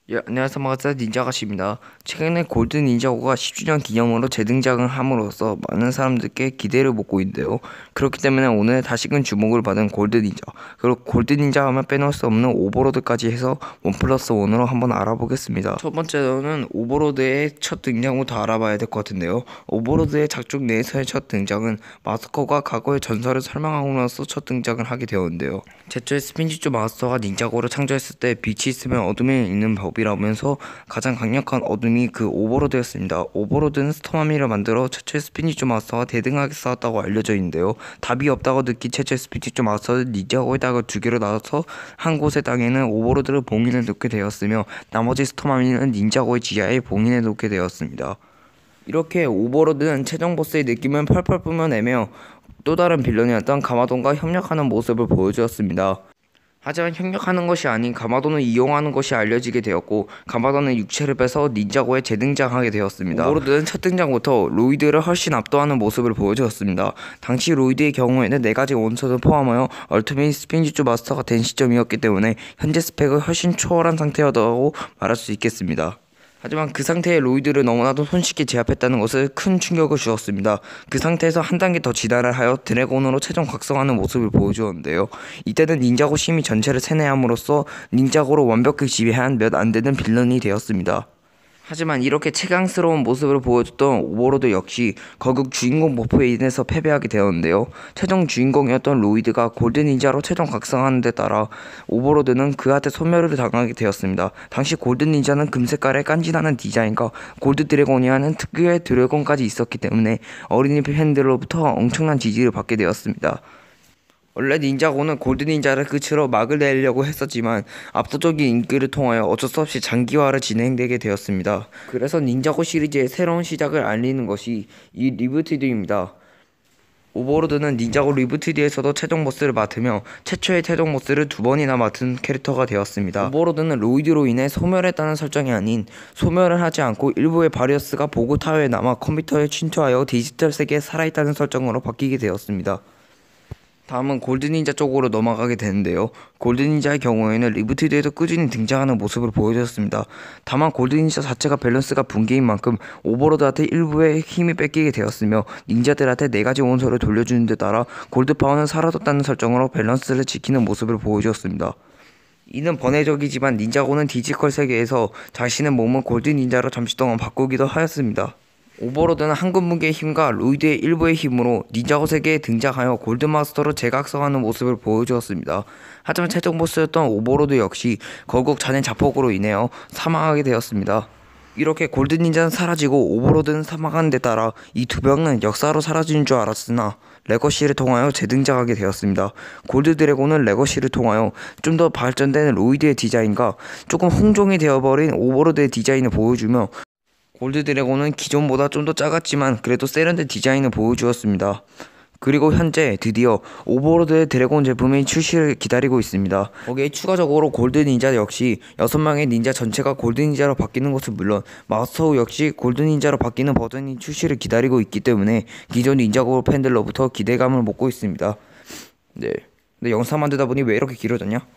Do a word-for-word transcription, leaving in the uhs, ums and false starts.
예, 안녕하세요. 반갑습니다. 닌자가시입니다. 최근에 골든 닌자고가 십 주년 기념으로 재등장을 함으로써 많은 사람들께 기대를 모으고 있는데요. 그렇기 때문에 오늘 다시금 주목을 받은 골든 닌자, 그리고 골든 닌자 하면 빼놓을 수 없는 오버로드까지 해서 원 플러스 원으로 한번 알아보겠습니다. 첫 번째로는 오버로드의 첫 등장부터 알아봐야 될 것 같은데요. 오버로드의 작중 내에서의 첫 등장은 마스커가 과거의 전설을 설명함으로써 첫 등장을 하게 되었는데요. 최초의 스핀지조 마스터가 닌자고를 창조했을 때 빛이 있으면 어둠이 있는 법 이라면서 가장 강력한 어둠이 그 오버로드였습니다. 오버로드는 스톰아미를 만들어 최초의 스피니조 마스터가 대등하게 싸웠다고 알려져 있는데요. 답이 없다고 느낀 최초의 스피니조 마스터는 닌자고의 닭을 두 개로 나눠서 한 곳의 땅에는 오버로드를 봉인해 놓게 되었으며 나머지 스톰아미는 닌자고의 지하에 봉인해 놓게 되었습니다. 이렇게 오버로드는 최종 보스의 느낌을 펄펄 뿜어내며 또 다른 빌런이었던 가마돈과 협력하는 모습을 보여주었습니다. 하지만 협력하는 것이 아닌 가마돈을 이용하는 것이 알려지게 되었고, 가마돈은 육체를 빼서 닌자고에 재등장하게 되었습니다. 오버로드는 첫 등장부터 로이드를 훨씬 압도하는 모습을 보여주었습니다. 당시 로이드의 경우에는 네 가지 원소를 포함하여 얼티밋 스핀지조 마스터가 된 시점이었기 때문에 현재 스펙을 훨씬 초월한 상태였다고 말할 수 있겠습니다. 하지만 그 상태의 로이드를 너무나도 손쉽게 제압했다는 것을 큰 충격을 주었습니다. 그 상태에서 한 단계 더 진화를 하여 드래곤으로 최종 각성하는 모습을 보여주었는데요. 이때는 닌자고 심이 전체를 세뇌함으로써 닌자고로 완벽히 지배한 몇 안되는 빌런이 되었습니다. 하지만 이렇게 최강스러운 모습을 보여줬던 오버로드 역시 거국 주인공 버프에 인해서 패배하게 되었는데요. 최종 주인공이었던 로이드가 골든 닌자로 최종 각성하는 데 따라 오버로드는 그한테 소멸을 당하게 되었습니다. 당시 골든 닌자는 금색깔의 깐진하는 디자인과 골드 드래곤이라는 특유의 드래곤까지 있었기 때문에 어린이 팬들로부터 엄청난 지지를 받게 되었습니다. 원래 닌자고는 골든 닌자를 끝으로 막을 내려고 했었지만 압도적인 인기를 통하여 어쩔 수 없이 장기화를 진행되게 되었습니다. 그래서 닌자고 시리즈의 새로운 시작을 알리는 것이 이 리부티드입니다. 오버로드는 닌자고 리부티드에서도 최종 보스를 맡으며 최초의 최종 보스를 두 번이나 맡은 캐릭터가 되었습니다. 오버로드는 로이드로 인해 소멸했다는 설정이 아닌 소멸을 하지 않고 일부의 바리어스가 보고 타워에 남아 컴퓨터에 침투하여 디지털 세계에 살아있다는 설정으로 바뀌게 되었습니다. 다음은 골든 닌자 쪽으로 넘어가게 되는데요. 골든 닌자의 경우에는 리부티드에도 꾸준히 등장하는 모습을 보여줬습니다. 다만 골든 닌자 자체가 밸런스가 붕괴인 만큼 오버로드한테 일부의 힘이 뺏기게 되었으며 닌자들한테 네 가지 원소를 돌려주는 데 따라 골드 파워는 사라졌다는 설정으로 밸런스를 지키는 모습을 보여주었습니다. 이는 번외적이지만 닌자고는 디지컬 세계에서 자신의 몸을 골든 닌자로 잠시 동안 바꾸기도 하였습니다. 오버로드는 한군무기의 힘과 로이드의 일부의 힘으로 닌자고 세계에 등장하여 골드마스터로 재각성하는 모습을 보여주었습니다. 하지만 최종 보스였던 오버로드 역시 결국 잔인 자폭으로 인하여 사망하게 되었습니다. 이렇게 골든 닌자는 사라지고 오버로드는 사망하는 데 따라 이 두 명은 역사로 사라지는 줄 알았으나 레거시를 통하여 재등장하게 되었습니다. 골드 드래곤은 레거시를 통하여 좀 더 발전된 로이드의 디자인과 조금 홍종이 되어버린 오버로드의 디자인을 보여주며 골드 드래곤은 기존보다 좀 더 작았지만 그래도 세련된 디자인을 보여주었습니다. 그리고 현재 드디어 오버로드의 드래곤 제품이 출시를 기다리고 있습니다. 거기에 추가적으로 골드 닌자 역시 여섯 명의 닌자 전체가 골드 닌자로 바뀌는 것은 물론 마스터 역시 골드 닌자로 바뀌는 버전이 출시를 기다리고 있기 때문에 기존 닌자고 팬들로부터 기대감을 먹고 있습니다. 네. 근데 영상 만들다 보니 왜 이렇게 길어졌냐?